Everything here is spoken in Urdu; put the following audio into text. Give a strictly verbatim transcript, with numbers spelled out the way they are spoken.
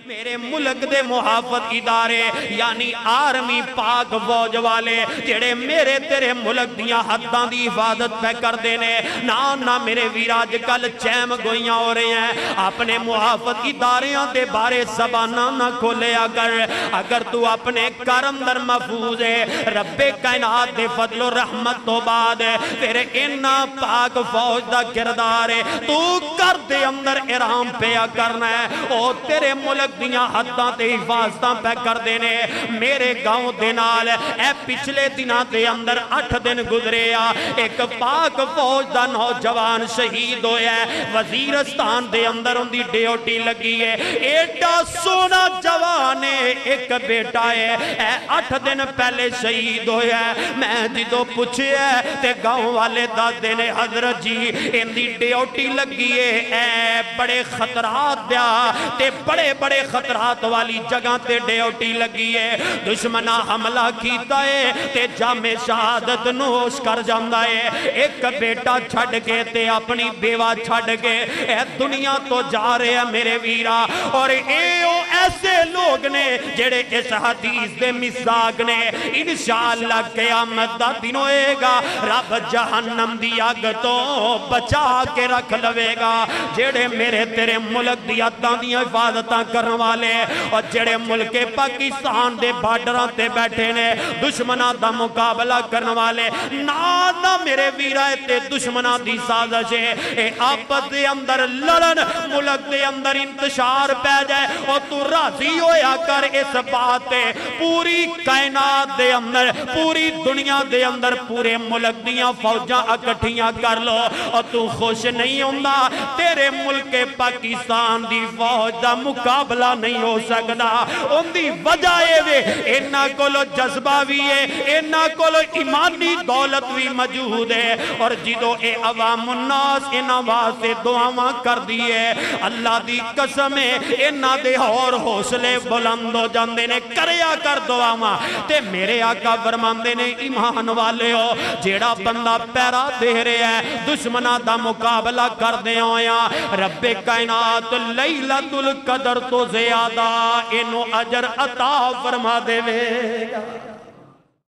میرے ملک دے محافظ ادارے یعنی آرمی پاک فوج والے جڑے میرے تیرے ملک دیاں حداں دی حفاظت پہ کر دینے نا نا میرے ویراج کل چیم گوئیاں ہو رہے ہیں اپنے محافظ اداریاں دے بارے زبانہ نہ کھولے اگر اگر تو اپنے کرم در محفوظ ہے رب کائنات دے فضل و رحمت تو بعد تیرے انہ پاک فوج دا کردار ہے تو کر دے اندر ارام پیا کرنا ہے او تیرے ملک دیاں حداں تے حفاظتاں پہ کر دینے میرے گاؤں دینال اے پچھلے دنہ دے اندر اٹھ دن گزرے آ ایک پاک فوج دا نوجوان شہید ہویا ہے وزیرستان دے اندر ان دی ڈیوٹی لگی ہے ایڈا سونا جوان ہے ایک بیٹا ہے اے اٹھ دن پہلے شہید ہویا ہے میں جدو پوچھے ہے تے گاؤں والے دادے نے حضرت جی ان دی ڈیوٹی لگی ہے اے بڑے خطرات دیا تے بڑے بڑے خطرات والی جگہ تے ڈیوٹی لگی ہے دشمنہ حملہ کیتا ہے تے جامع شہادت نوش کر جاندہ ہے ایک بیٹا چھڑ کے تے اپنی بیوہ چھڑ کے اے دنیا تو جا رہے ہیں میرے ویرا اور اے او ایسے لوگ نے جڑے اس حدیث دے مزاق نے انشاءاللہ قیامت دا دن ہوئے گا رب جہنم دی آگ تو بچا کے رکھ لوے گا جڑے میرے تیرے ملک دی عدداں دی حفاظتاں کرن والے اور جڑے ملک پاکستان دے بارڈراں تے بیٹھے نے دشمنہ دا مقابلہ کرن والے نادا میرے ویرائے تے دشمنہ دی سازشے اے آپس دے اندر لڑن ملک دے اندر انتشار پہ جائے اور تو راضی ہویا کر اس بات پوری کائنات دے اندر پوری دنیا دے اندر پورے ملک دیاں فوجاں اکٹھیاں کر لو اور تو خوش نہیں ہوندہ تیرے ملک پاکستان دی فوج دا مقابلہ نہیں ہو سکتا ان دی وجہ وے انہا کولو جذبہ بھی ہے انہا کولو ایمانی دولت بھی موجود ہے اور جدو اے عوام الناس انہا واسے دعاواں کر دیئے اللہ دی قسم ہے انہا دے اور حوصلے بلند ہو جاندے نے کریا کر دعاواں تے میرے آقا فرماندے نے ایمان والے ہو جیڑا بندہ پیرا دے رہے ہیں دشمنہ دا مقابلہ کر دے ہویا رب کائنات لیلۃ القدر تو زیادہ انہوں اجر عطا فرما دے وے